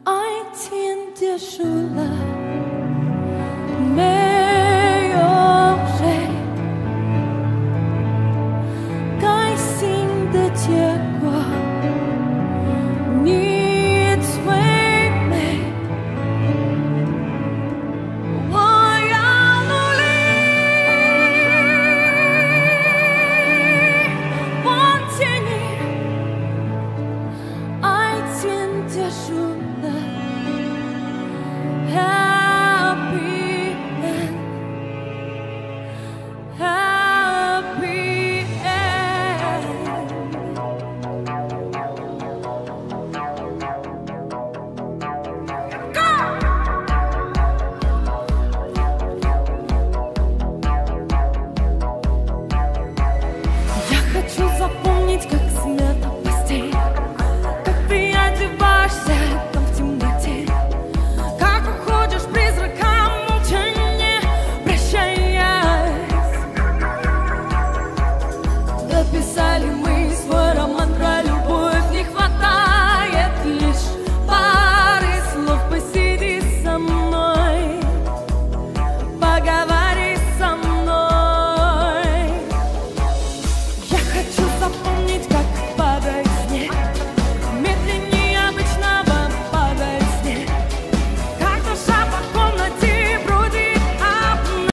爱情结束了，没有谁开心的结果，你最美。我要努力忘记你，爱情结束。